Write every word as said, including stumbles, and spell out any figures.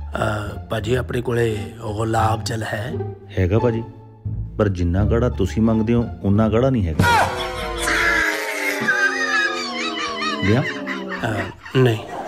ਭਾਜੀ ਆਪਣੇ ਕੋਲੇ ਗੁਲਾਬ ਜਲ ਹੈ? ਹੈਗਾ ਭਾਜੀ, ਪਰ ਜਿੰਨਾ ਗਾੜਾ ਤੁਸੀਂ ਮੰਗਦੇ ਹੋ ਉਨਾ ਗਾੜਾ ਨਹੀਂ ਹੈਗਾ। ਲਿਆ? ਨਹੀਂ।